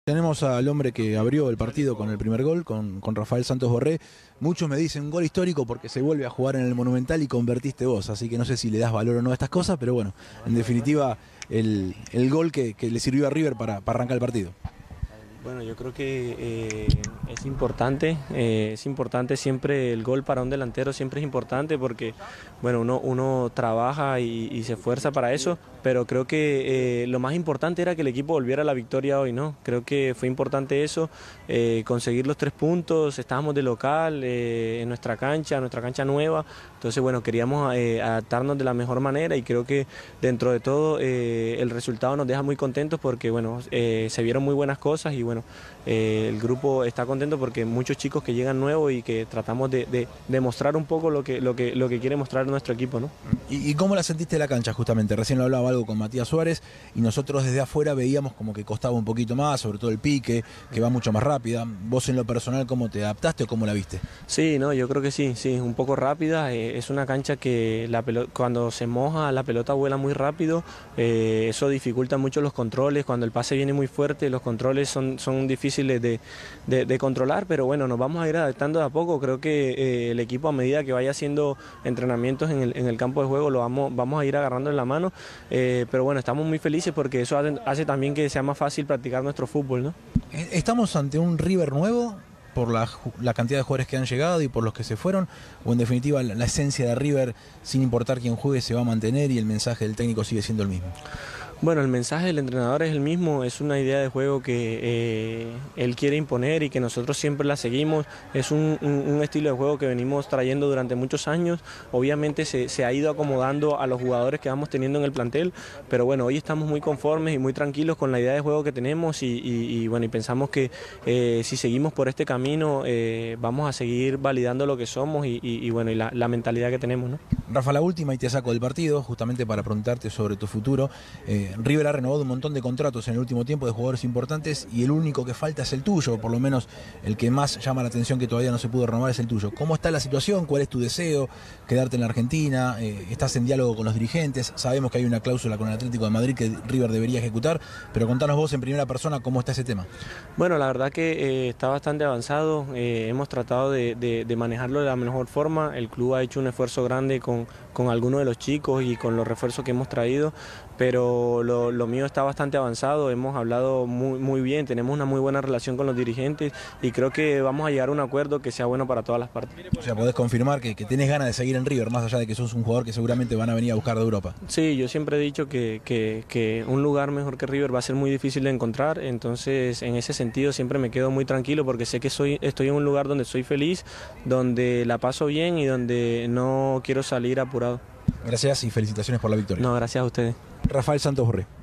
Tenemos al hombre que abrió el partido con el primer gol, con Rafael Santos Borré. Muchos me dicen un gol histórico porque se vuelve a jugar en el Monumental y convertiste vos, así que no sé si le das valor o no a estas cosas, pero bueno, en definitiva el gol que le sirvió a River para arrancar el partido. Bueno, yo creo que es importante siempre el gol para un delantero, siempre es importante porque bueno, uno trabaja y se esfuerza para eso, pero creo que lo más importante era que el equipo volviera a la victoria hoy, ¿no? Creo que fue importante eso, conseguir los 3 puntos, estábamos de local en nuestra cancha nueva, entonces bueno, queríamos adaptarnos de la mejor manera y creo que dentro de todo el resultado nos deja muy contentos porque bueno, se vieron muy buenas cosas y bueno, el grupo está contento porque muchos chicos que llegan nuevos y que tratamos de mostrar un poco lo que quiere mostrar nuestro equipo, ¿no? ¿Y cómo la sentiste la cancha justamente? Recién lo hablaba algo con Matías Suárez y nosotros desde afuera veíamos como que costaba un poquito más, sobre todo el pique, que va mucho más rápida. ¿Vos en lo personal cómo te adaptaste o cómo la viste? Sí, no, yo creo que sí, un poco rápida, es una cancha que cuando se moja la pelota vuela muy rápido, eso dificulta mucho los controles, cuando el pase viene muy fuerte los controles son difíciles de controlar, pero bueno, nos vamos a ir adaptando de a poco, creo que el equipo a medida que vaya haciendo entrenamientos en el campo de juego vamos a ir agarrando en la mano, pero bueno, estamos muy felices porque eso hace también que sea más fácil practicar nuestro fútbol, ¿no? ¿Estamos ante un River nuevo por la cantidad de jugadores que han llegado y por los que se fueron? ¿O en definitiva la esencia de River, sin importar quién juegue, se va a mantener y el mensaje del técnico sigue siendo el mismo? Bueno, el mensaje del entrenador es el mismo, es una idea de juego que él quiere imponer y que nosotros siempre la seguimos, es un estilo de juego que venimos trayendo durante muchos años, obviamente se ha ido acomodando a los jugadores que vamos teniendo en el plantel, pero bueno, hoy estamos muy conformes y muy tranquilos con la idea de juego que tenemos y bueno, y pensamos que si seguimos por este camino vamos a seguir validando lo que somos y bueno, y la mentalidad que tenemos, ¿no? Rafa, la última y te saco del partido, justamente para preguntarte sobre tu futuro. River ha renovado un montón de contratos en el último tiempo de jugadores importantes y el único que falta es el tuyo, por lo menos el que más llama la atención que todavía no se pudo renovar es el tuyo. ¿Cómo está la situación? ¿Cuál es tu deseo? ¿Quedarte en la Argentina? ¿Estás en diálogo con los dirigentes? Sabemos que hay una cláusula con el Atlético de Madrid que River debería ejecutar, pero contanos vos en primera persona cómo está ese tema. Bueno, la verdad que está bastante avanzado, hemos tratado de manejarlo de la mejor forma, el club ha hecho un esfuerzo grande con algunos de los chicos y con los refuerzos que hemos traído, pero lo mío está bastante avanzado, hemos hablado muy bien, tenemos una muy buena relación con los dirigentes y creo que vamos a llegar a un acuerdo que sea bueno para todas las partes. O sea, podés confirmar que tenés ganas de seguir en River, más allá de que sos un jugador que seguramente van a venir a buscar de Europa. Sí, yo siempre he dicho que un lugar mejor que River va a ser muy difícil de encontrar, entonces en ese sentido siempre me quedo muy tranquilo porque sé que estoy en un lugar donde soy feliz, donde la paso bien y donde no quiero salir apurado. Gracias y felicitaciones por la victoria. No, gracias a ustedes. Rafael Santos Borré.